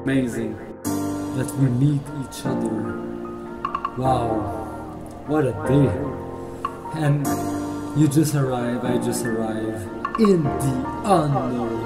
Amazing that we meet each other. Wow, what a day. And you just arrive, I just arrive in the unknown.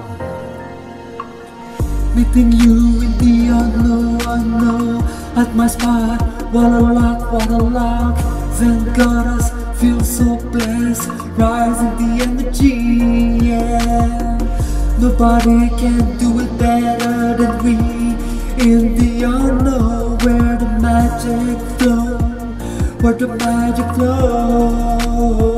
Meeting you in the unknown, at my spot. What a luck, thank God us feel so blessed. Rising the energy, yeah. Nobody can do it better than we. In the unknown, where the magic flow, where the magic flow.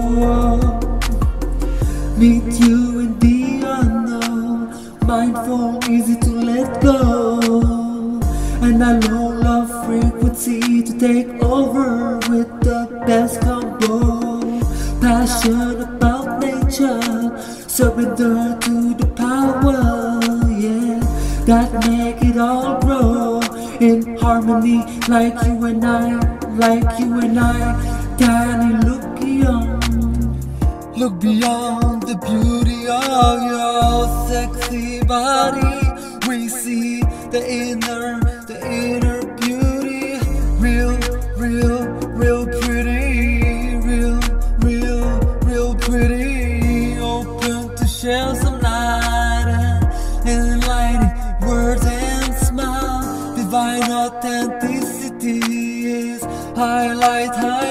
Meet you in the unknown, mindful, easy to let go. And I low love frequency to take over with the best combo. Passion about nature, surrender to the power, yeah, that make it all grow in harmony, like you and I, like you and I. Can you look beyond the beauty of your sexy body? We see the inner beauty, real pretty, real pretty. Open to share some light and enlightening words and smile. Divine authenticity is highlight.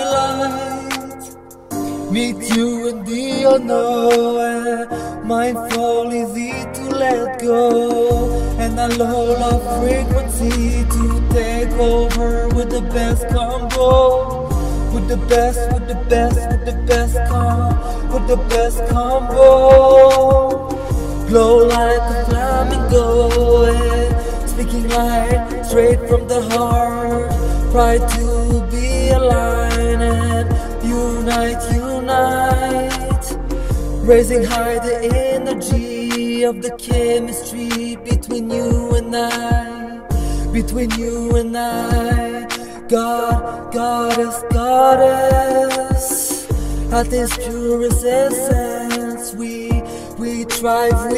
Meet you in the unknown, mindful, easy to let go. And I low love frequency to take over with the best combo. With the best combo. Glow like a flamingo, speaking light straight from the heart. Pride to be aligned and unite. Raising high the energy of the chemistry between you and I. Goddess, at this purest essence, we thrive.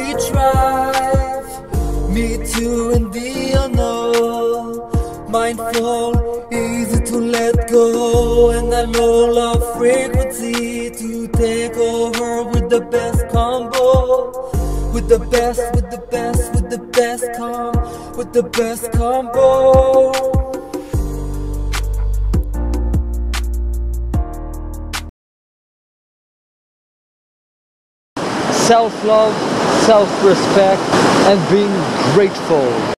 Meet you in the unknown, mindful, easy to let go. And I low love frequency to take over with the best combo. With the best combo. Self-love, self-respect, and being grateful.